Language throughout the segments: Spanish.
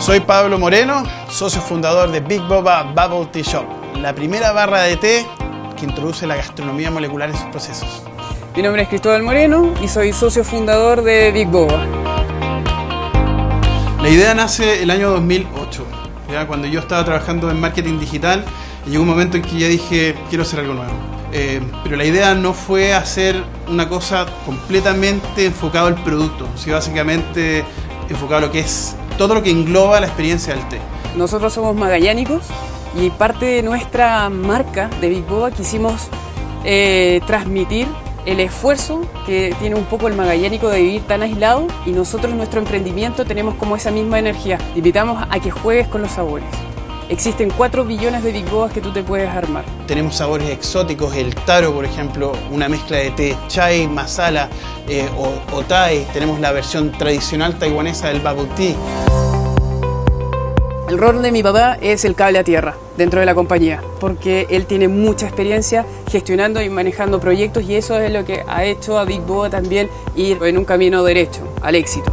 Soy Pablo Moreno, socio fundador de Big Boba Bubble Tea Shop, la primera barra de té que introduce la gastronomía molecular en sus procesos. Mi nombre es Cristóbal Moreno y soy socio fundador de Big Boba. La idea nace el año 2008, ¿ya? Cuando yo estaba trabajando en marketing digital y llegó un momento en que ya dije, quiero hacer algo nuevo. Pero la idea no fue hacer una cosa completamente enfocada al producto, sino básicamente enfocado a lo que es todo lo que engloba la experiencia del té. Nosotros somos magallánicos y parte de nuestra marca de Big Boba quisimos transmitir el esfuerzo que tiene un poco el magallánico de vivir tan aislado, y nosotros en nuestro emprendimiento tenemos como esa misma energía. Te invitamos a que juegues con los sabores. Existen 4 billones de Big Bobas que tú te puedes armar. Tenemos sabores exóticos, el taro, por ejemplo, una mezcla de té chai, masala o thai. Tenemos la versión tradicional taiwanesa del bubble tea. El rol de mi papá es el cable a tierra dentro de la compañía, porque él tiene mucha experiencia gestionando y manejando proyectos, y eso es lo que ha hecho a Big Boba también ir en un camino derecho al éxito.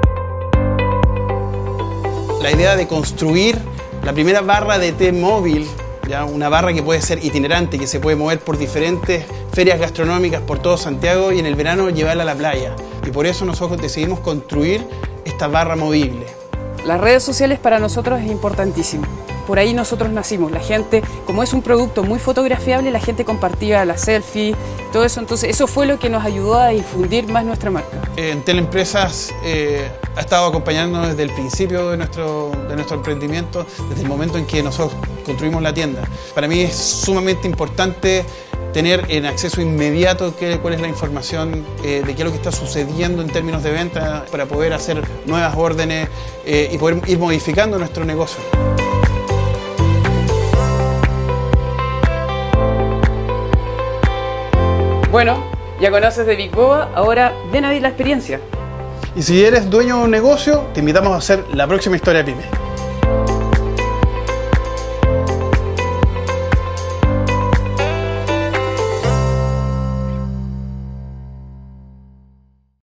La idea de construir la primera barra de té móvil, ¿ya? Una barra que puede ser itinerante, que se puede mover por diferentes ferias gastronómicas por todo Santiago y en el verano llevarla a la playa. Y por eso nosotros decidimos construir esta barra movible. Las redes sociales para nosotros es importantísimo. Por ahí nosotros nacimos. La gente, como es un producto muy fotografiable, la gente compartía las selfies, todo eso. Entonces eso fue lo que nos ayudó a difundir más nuestra marca. Entel Empresas ha estado acompañándonos desde el principio de nuestro emprendimiento, desde el momento en que nosotros construimos la tienda. Para mí es sumamente importante tener en acceso inmediato cuál es la información de qué es lo que está sucediendo en términos de venta, para poder hacer nuevas órdenes y poder ir modificando nuestro negocio. Bueno, ya conoces de Big Boba, ahora ven a vivir la experiencia. Y si eres dueño de un negocio, te invitamos a hacer la próxima historia pyme.